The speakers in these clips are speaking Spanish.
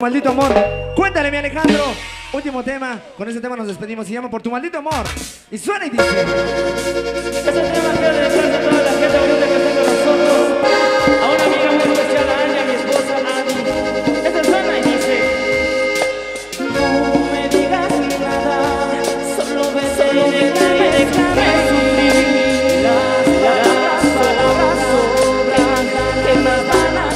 Maldito amor. Cuéntale, mi Alejandro. Último tema. Con ese tema nos despedimos. Se llama Por tu maldito amor. Y suena y dice: Ese tema quiero dedicarse a toda la gente bonita que está con nosotros. A una amiga muy especial, a Anya, mi esposa, Adi. Ese suena y dice: no me digas nada, solo vete y déjame sufrir. Las palabras sobran, que más van a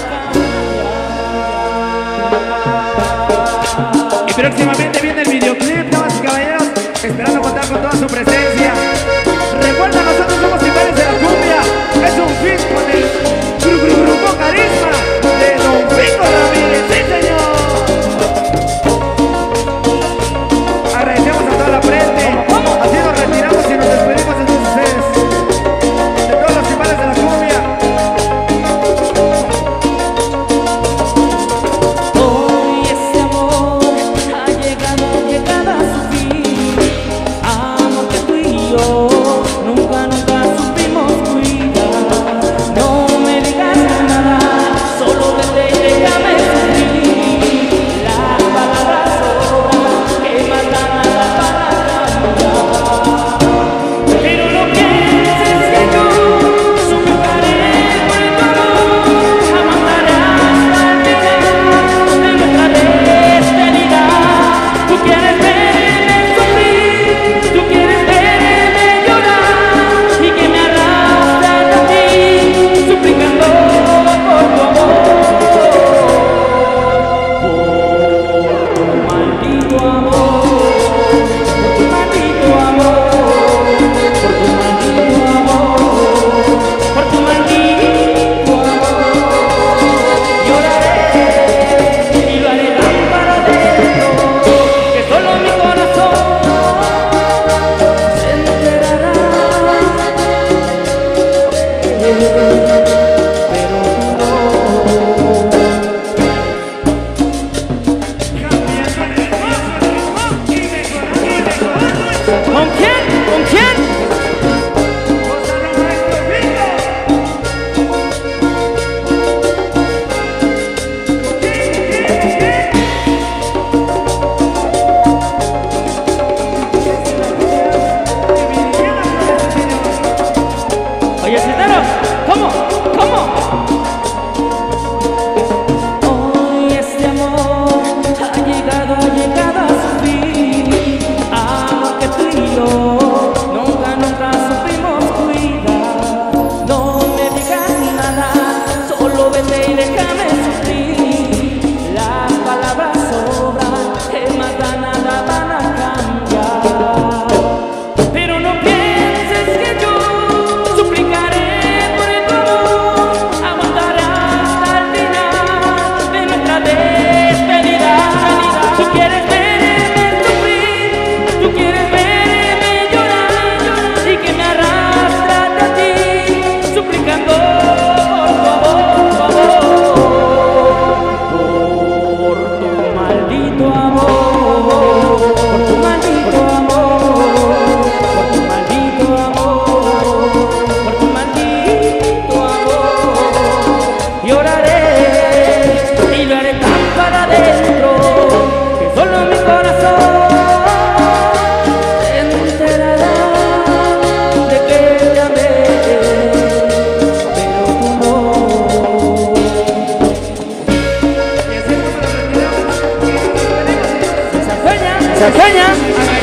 cambiar. Y próximamente viene el videoclip, damas y caballeros, esperando contar con toda su presencia. Recuerda, nosotros somos Titanes de la Cumbia. Es un feat con el Grupo Carisma de Don Pico Ramírez. ¡Sí, señor! Agradecemos a toda la frente. Así nos retiramos y nos despedimos de todos ustedes, de todos los Titanes de la Cumbia. Hoy este amor ha llegado a su fin. Amor que tú y yo nunca supimos cuidar. No me digas nada, solo vete y déjame sufrir. Las palabras sobran, que más da nada para cambiar. Pero no pienses que yo suplicaré por tu amor. Aguantaré hasta el final de nuestra despedida. Tú quieres verme sufrir, tú quieres verme llorar, y que me arrastre a ti, suplicando por tu amor. Por tu maldito amor, por tu maldito amor, por tu maldito amor, por tu maldito amor. Lloraré y lo haré tan para adentro, que solo mi corazón se enterará. Pero tú no. ¿Con quién? ¿Con quién? Oye, Citeros, ¿cómo? Hoy este amor ha llegado a su fin. Amor que tú y yo nunca supimos cuidar. No me digas nada, solo vete y déjame sufrir. Las palabras sobran, que más da nada van a cambiar. Pero no pienses que yo suplicaré por tu amor. Aguantaré hasta el final de nuestra despedida. Tú quieres verme sufrir, tú quieres verme llorar, y que me arrastre a ti, suplicando por tu amor. Por tu maldito amor, por tu maldito amor, por tu maldito amor, por tu maldito amor. Lloraré y lo haré tan para adentro, que solo mi corazón se enterará de que te amé, pero tú no. Y así es como nos retiramos. Y nos despedimos. ¡Se sueña!